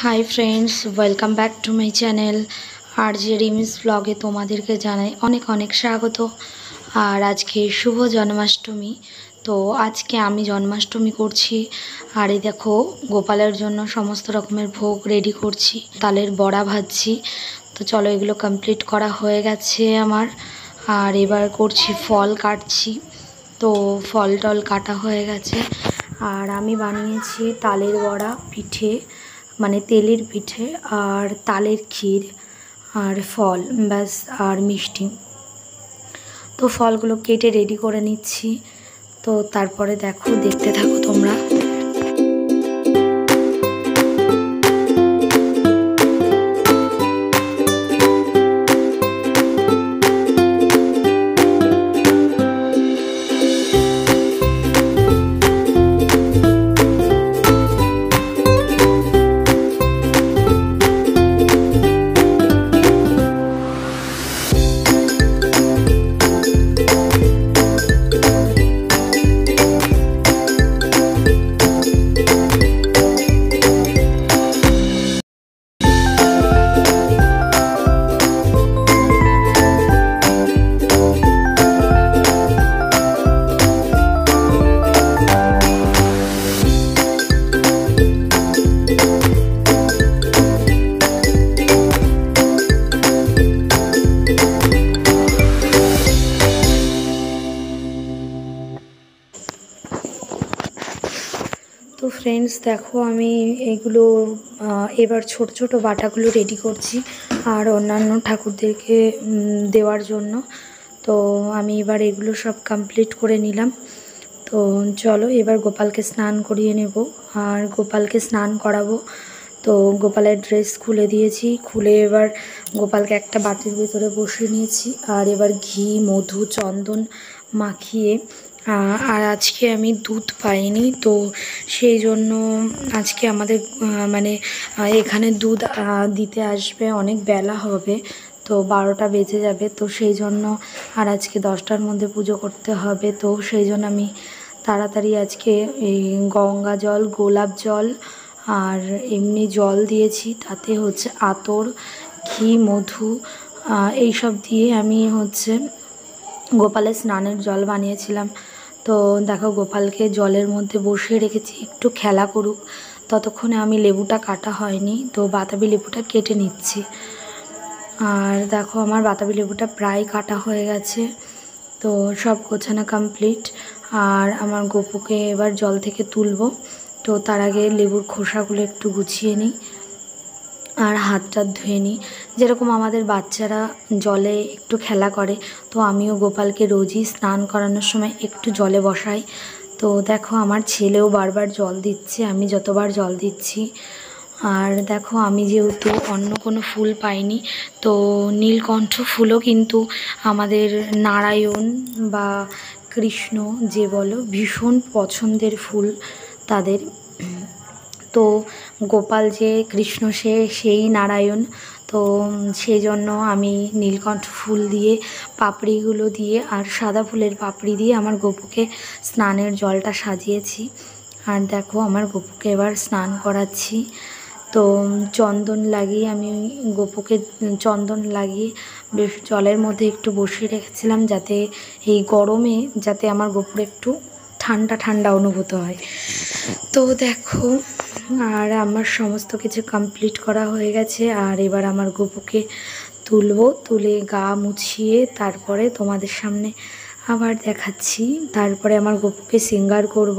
High friends, welcome back to my channel. আর যে রিমিস ব্লগে তোমাদেরকে জানাই অনেক অনেক স্বাগত। আর আজকে শুভ জন্মাষ্টমী। তো আজকে আমি জন্মাষ্টমী করছি। আর এই দেখো, গোপালের জন্য সমস্ত রকমের ভোগ রেডি করছি, তালের বড়া ভাজছি। তো চলো, এগুলো কমপ্লিট করা হয়ে গেছে আমার। আর এবার করছি, ফল কাটছি। তো ফল টল কাটা হয়ে গেছে। আর আমি বানিয়েছি তালের বড়া, পিঠে মানে তেলের পিঠে, আর তালের ক্ষীর, আর ফল, ব্যাস, আর মিষ্টি। তো ফলগুলো কেটে রেডি করে নিচ্ছি। তো তারপরে দেখো, দেখতে থাকো তোমরা। তো ফ্রেন্ডস দেখো, আমি এগুলো এবার ছোট ছোট বাটাগুলো রেডি করছি আর অন্যান্য ঠাকুরদেরকে দেওয়ার জন্য। তো আমি এবার এগুলো সব কমপ্লিট করে নিলাম। তো চলো, এবার গোপালকে স্নান করিয়ে নেব আর গোপালকে স্নান করাবো। তো গোপালের ড্রেস খুলে দিয়েছি, খুলে এবার গোপালকে একটা বাটির ভিতরে বসিয়ে নিয়েছি। আর এবার ঘি, মধু, চন্দন মাখিয়ে, আর আজকে আমি দুধ পাইনি, তো সেই জন্য আজকে আমাদের এখানে দুধ দিতে আসবে, অনেক বেলা হবে, তো 12টা বেজে যাবে। তো সেই জন্য আর আজকে 10টার মধ্যে পুজো করতে হবে। তো সেই জন্য আমি তাড়াতাড়ি আজকে এই গঙ্গা জল, গোলাপ জল আর এমনি জল দিয়েছি, তাতে হচ্ছে আতর, ঘি, মধু এইসব দিয়ে আমি গোপালের স্নানের জল বানিয়েছিলাম। তো দেখো, গোপালকে জলের মধ্যে বসিয়ে রেখেছি, একটু খেলা করুক। ততক্ষণে আমি লেবুটা কাটা হয়নি, তো বাতাবি লেবুটা কেটে নিচ্ছি। আর দেখো, আমার বাতাবি লেবুটা প্রায় কাটা হয়ে গেছে। তো সব গোছানো কমপ্লিট। আর আমার গপুকে এবার জল থেকে তুলবো। তো তার আগে লেবুর খোসাগুলো একটু গুছিয়ে নিই আর হাতটা ধুয়ে নিই। যেরকম আমাদের বাচ্চারা জলে একটু খেলা করে, তো আমিও গোপালকে রোজই স্নান করানোর সময় একটু জলে বসাই। তো দেখো, আমার ছেলেও বারবার জল দিচ্ছে, আমি যতবার জল দিচ্ছি। আর দেখো, আমি যেহেতু অন্য কোনো ফুল পাইনি, তো নীলকণ্ঠ ফুলও কিন্তু আমাদের নারায়ণ বা কৃষ্ণ যে বলো, ভীষণ পছন্দের ফুল তাদের। তো গোপাল যে কৃষ্ণ, সেই নারায়ণ। তো সেই জন্য আমি নীলকণ্ঠ ফুল দিয়ে, পাপড়িগুলো দিয়ে আর সাদা ফুলের পাপড়ি দিয়ে আমার গপুকে স্নানের জলটা সাজিয়েছি। আর দেখো, আমার গপুকে এবার স্নান করাচ্ছি। তো চন্দন লাগিয়ে আমি গপুকে চন্দন লাগিয়ে বেশ জলের মধ্যে একটু বসিয়ে রেখেছিলাম, যাতে এই গরমে যাতে আমার গপুর একটু ঠান্ডা ঠান্ডা অনুভূত হয়। তো দেখো, আর আমার সমস্ত কিছু কমপ্লিট করা হয়ে গেছে। আর এবার আমার গপুকে তুলবো, তুলে গা মুছিয়ে তারপরে তোমাদের সামনে আবার দেখাচ্ছি। তারপরে আমার গপুকে শৃঙ্গার করব।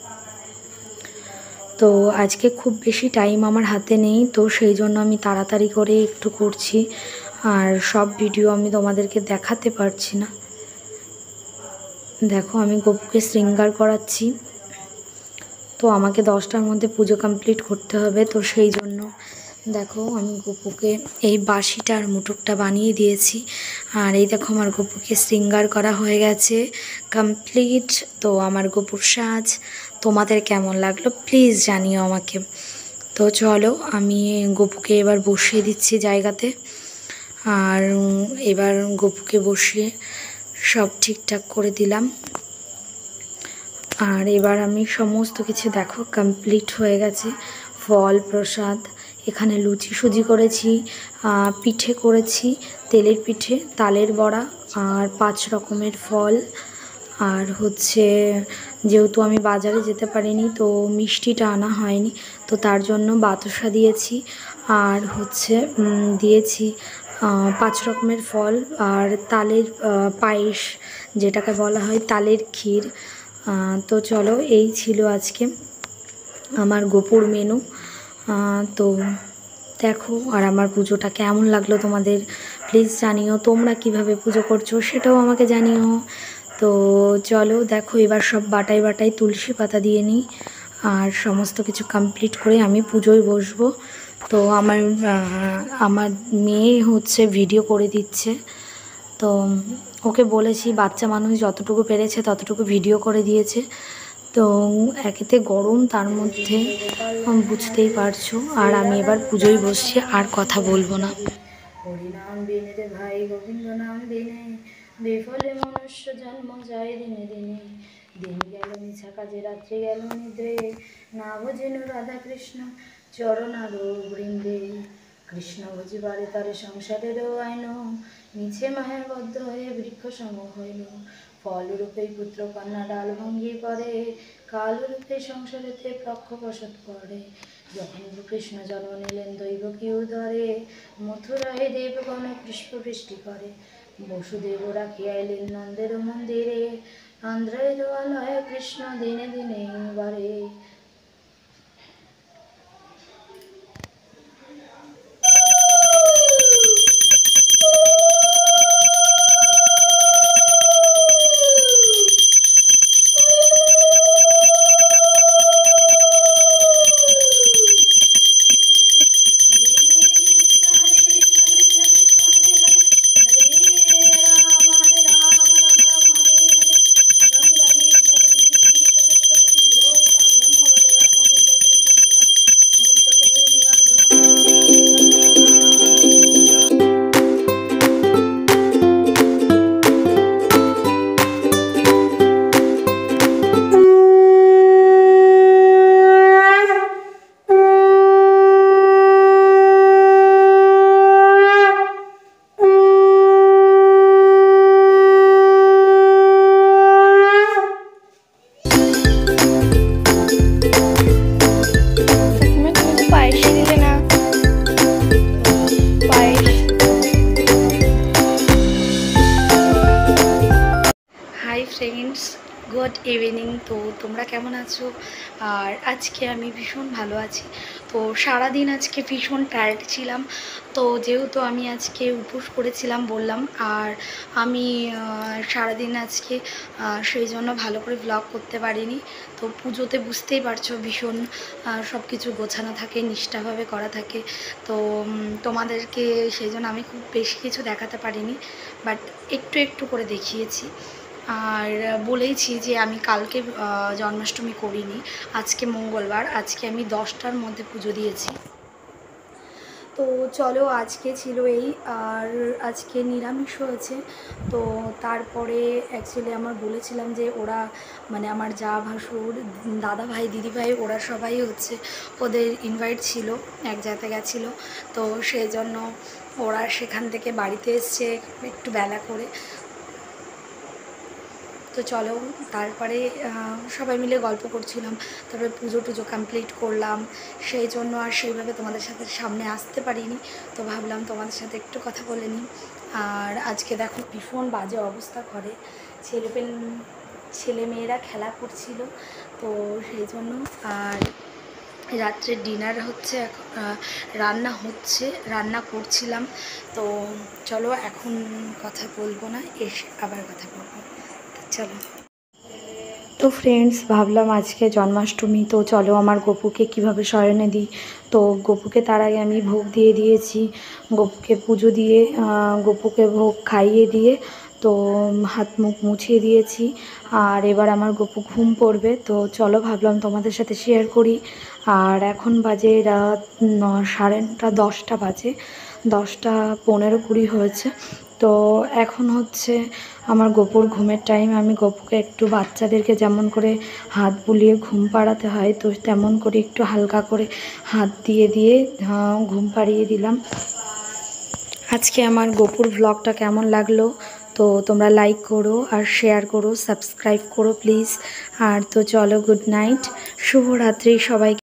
তো আজকে খুব বেশি টাইম আমার হাতে নেই, তো সেই জন্য আমি তাড়াতাড়ি করে একটু করছি। আর সব ভিডিও আমি তোমাদেরকে দেখাতে পারছি না। দেখো, আমি গপুকে শৃঙ্গার করাচ্ছি। তো আমাকে 10টার মধ্যে পুজো কমপ্লিট করতে হবে, তো সেই জন্য দেখো, আমি গপুকে এই বাঁশিটার মুটুকটা বানিয়ে দিয়েছি। আর এই দেখো, আমার গপুকে শৃঙ্গার করা হয়ে গেছে, কমপ্লিট। তো আমার গপুর সাজ তোমাদের কেমন লাগলো প্লিজ জানিও আমাকে। তো চলো, আমি গপুকে এবার বসিয়ে দিচ্ছি জায়গাতে। আর এবার গপুকে বসিয়ে সব ঠিকঠাক করে দিলাম। আর এবার আমি সমস্ত কিছু দেখো কমপ্লিট হয়ে গেছে। ফল প্রসাদ এখানে লুচি সুজি করেছি, পিঠে করেছি, তেলের পিঠে, তালের বড়া আর 5 রকমের ফল। আর হচ্ছে যেহেতু আমি বাজারে যেতে পারিনি তো মিষ্টিটা আনা হয়নি, তো তার জন্য বাতাসা দিয়েছি। আর হচ্ছে দিয়েছি 5 রকমের ফল আর তালের পায়েস, যেটাকে বলা হয় তালের ক্ষীর। তো চলো, এই ছিল আজকে আমার গোপুর মেনু। তো দেখো, আর আমার পুজোটা কেমন লাগলো তোমাদের প্লিজ জানিও। তোমরা কিভাবে পুজো করছো সেটাও আমাকে জানিও। তো চলো দেখো, এবার সব বাটাই বাটাই তুলসী পাতা দিয়ে নিই আর সমস্ত কিছু কমপ্লিট করে আমি পুজোয় বসবো। তো আমার মেয়ে হচ্ছে ভিডিও করে দিচ্ছে, তো ওকে বলেছি বাচ্চা মানুষ যতটুকু পেরেছে ততটুকু ভিডিও করে দিয়েছে। তো একেতে গরম, তার মধ্যে বুঝতেই পারছো। আর আমি এবার পুজোয় বসছি, আর কথা বলবো না। হরিনাম বিনে রে ভাই, গোবিন্দ নাম বিনে বেফলে মনুষ্য জন্ম যায় দিনে দিনে। দিন গেল মিছা কাজে, রাত্রি গেল নিদ্রে, না ভজেন রাধা কৃষ্ণ চরণার বৃন্দে। কৃষ্ণ বুঝিবারে তারে সংসারেরও আইন, মিছে মায়াবদ্ধ হয়ে বৃক্ষ সম হইল। ফলরূপে পুত্র কন্যা ডাল ভঙ্গি করে, কালরূপে সংসারেতে প্রক্ষবসত করে। যখন কৃষ্ণ জন্ম নিলেন দৈব কি উদরে, মথুরায় দেবগণ পুষ্পবৃষ্টি করে। বসুদেব রাখিয়া এলেন নন্দের মন্দিরে, আন্ধ্রের আলয় কৃষ্ণ দিনে দিনে বারে। Friends, good evening. তো তোমরা কেমন আছো? আর আজকে আমি ভীষণ ভালো আছি। তো সারাদিন আজকে ভীষণ টায়ার্ড ছিলাম। তো যেহেতু আমি আজকে উপোস করেছিলাম বললাম, আর আমি সারাদিন আজকে সেই জন্য ভালো করে ব্লগ করতে পারিনি। তো পুজোতে বুঝতেই পারছো ভীষণ সব কিছু গোছানো থাকে, নিষ্ঠাভাবে করা থাকে। তো তোমাদেরকে সেই জন্য আমি খুব বেশি কিছু দেখাতে পারিনি, বাট একটু একটু করে দেখিয়েছি। আর বলেইছি যে আমি কালকে জন্মাষ্টমী করিনি, আজকে মঙ্গলবার, আজকে আমি 10টার মধ্যে পুজো দিয়েছি। তো চলো, আজকে ছিল এই, আর আজকে নিরামিষ হয়েছে। তো তারপরে অ্যাকচুয়ালি আমার বলেছিলাম যে ওরা মানে আমার যা ভাসুর, দাদা ভাই, দিদি ভাই, ওরা সবাই হচ্ছে ওদের ইনভাইট ছিল, এক জায়গায় গেছিলো। তো সেই জন্য ওরা সেখান থেকে বাড়িতে এসছে একটু বেলা করে। তো চলো, তারপরে সবাই মিলে গল্প করছিলাম, তারপরে পুজো টুজো কমপ্লিট করলাম। সেই জন্য আর সেইভাবে তোমাদের সাথে সামনে আসতে পারিনি। তো ভাবলাম তোমাদের সাথে একটু কথা বলে নিই। আর আজকে দেখো ভীষণ বাজে অবস্থা করে, ছেলেমেয়েরা খেলা করছিল, তো সেই জন্য। আর রাত্রে ডিনার হচ্ছে, রান্না করছিলাম। তো চলো, এখন কথা বলবো না, এসে আবার কথা বলবো। চলো। তো ফ্রেন্ডস, ভাবলাম আজকে জন্মাষ্টমী, তো চলো আমার গপুকে কিভাবে শয়নে দিই। তো গপুকে তার আগে আমি ভোগ দিয়ে দিয়েছি, গপুকে পুজো দিয়ে গপুকে ভোগ খাইয়ে দিয়ে তো হাত মুখ মুছিয়ে দিয়েছি। আর এবার আমার গপু ঘুম পড়বে। তো চলো, ভাবলাম তোমাদের সাথে শেয়ার করি। আর এখন বাজে রাত 10:30 বাজে, 10:15-20 হয়েছে। তো এখন হচ্ছে আমার গপুর ঘুমের টাইম। আমি গপুকে একটু বাচ্চাদেরকে যেমন করে হাত বুলিয়ে ঘুম পাড়াতে হয়, তো তেমন করে একটু হালকা করে হাত দিয়ে দিয়ে ঘুম পাড়িয়ে দিলাম। আজকে আমার গপুর ভ্লগটা কেমন লাগলো তো তোমরা লাইক করো আর শেয়ার করো, সাবস্ক্রাইব করো প্লিজ। আর তো চলো, গুড নাইট, শুভরাত্রি সবাইকে।